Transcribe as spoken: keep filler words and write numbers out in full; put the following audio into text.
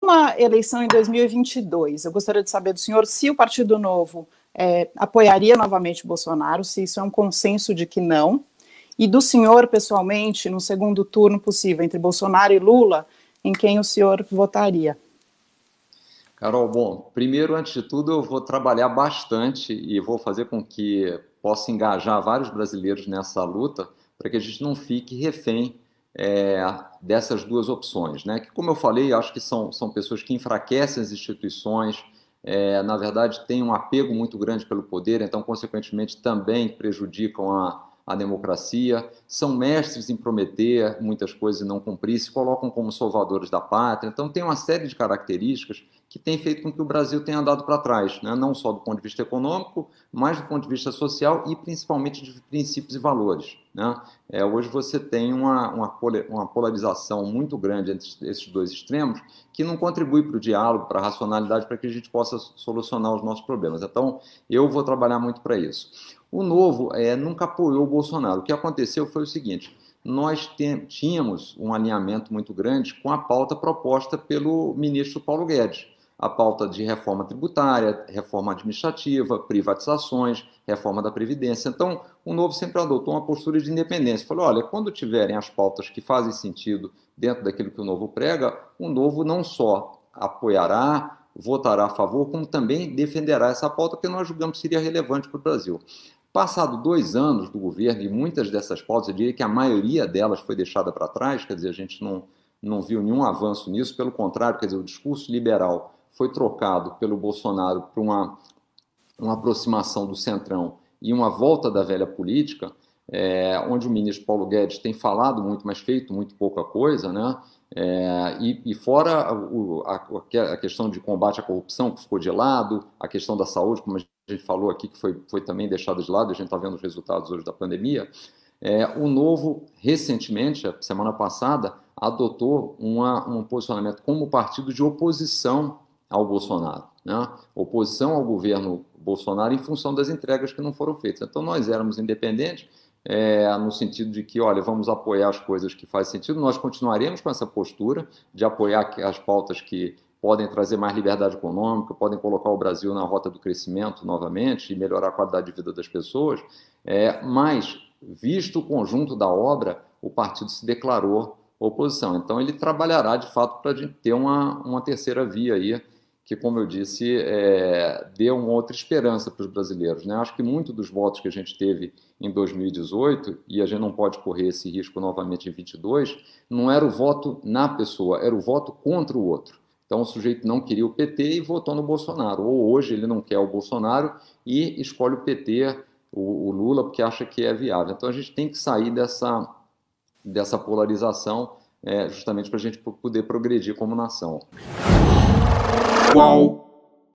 uma eleição em dois mil e vinte e dois, eu gostaria de saber do senhor se o Partido Novo é, apoiaria novamente o Bolsonaro, se isso é um consenso de que não, e do senhor, pessoalmente, no segundo turno possível, entre Bolsonaro e Lula, em quem o senhor votaria? Carol, bom, primeiro, antes de tudo, eu vou trabalhar bastante e vou fazer com que possa engajar vários brasileiros nessa luta para que a gente não fique refém é, dessas duas opções, né? Que, como eu falei, acho que são, são pessoas que enfraquecem as instituições, é, na verdade, têm um apego muito grande pelo poder, então, consequentemente, também prejudicam a a democracia, são mestres em prometer muitas coisas e não cumprir, se colocam como salvadores da pátria. Então, tem uma série de características que tem feito com que o Brasil tenha andado para trás, né? Não só do ponto de vista econômico, mas do ponto de vista social e principalmente de princípios e valores, né? É, hoje você tem uma, uma, uma polarização muito grande entre esses dois extremos que não contribui para o diálogo, para a racionalidade, para que a gente possa solucionar os nossos problemas. Então, eu vou trabalhar muito para isso. O Novo é, nunca apoiou o Bolsonaro. O que aconteceu foi o seguinte: nós tínhamos um alinhamento muito grande com a pauta proposta pelo ministro Paulo Guedes. A pauta de reforma tributária, reforma administrativa, privatizações, reforma da Previdência. Então, o Novo sempre adotou uma postura de independência. Falou, olha, quando tiverem as pautas que fazem sentido dentro daquilo que o Novo prega, o Novo não só apoiará, votará a favor, como também defenderá essa pauta que nós julgamos que seria relevante para o Brasil. Passado dois anos do governo, e muitas dessas pautas, eu diria que a maioria delas foi deixada para trás, quer dizer, a gente não, não viu nenhum avanço nisso, pelo contrário, quer dizer, o discurso liberal foi trocado pelo Bolsonaro por uma, uma aproximação do Centrão e uma volta da velha política, é, onde o ministro Paulo Guedes tem falado muito, mas feito muito pouca coisa, né? É, e, e fora o, a, a questão de combate à corrupção, que ficou de lado, a questão da saúde, como a gente falou aqui, que foi, foi também deixada de lado, a gente está vendo os resultados hoje da pandemia. É, o Novo, recentemente, a semana passada, adotou uma, um posicionamento como partido de oposição ao Bolsonaro, né? Oposição ao governo Bolsonaro em função das entregas que não foram feitas. Então, nós éramos independentes, é, no sentido de que, olha, vamos apoiar as coisas que fazem sentido, nós continuaremos com essa postura de apoiar as pautas que podem trazer mais liberdade econômica, podem colocar o Brasil na rota do crescimento novamente e melhorar a qualidade de vida das pessoas, é, mas, visto o conjunto da obra, o partido se declarou oposição. Então, ele trabalhará, de fato, para a gente ter uma, uma terceira via aí, que, como eu disse, é, dê uma outra esperança para os brasileiros, né? Acho que muito dos votos que a gente teve em dois mil e dezoito, e a gente não pode correr esse risco novamente em vinte e dois, não era o voto na pessoa, era o voto contra o outro. Então, o sujeito não queria o P T e votou no Bolsonaro. Ou hoje ele não quer o Bolsonaro e escolhe o P T, o, o Lula, porque acha que é viável. Então, a gente tem que sair dessa, dessa polarização, é, justamente para a gente poder progredir como nação. Qual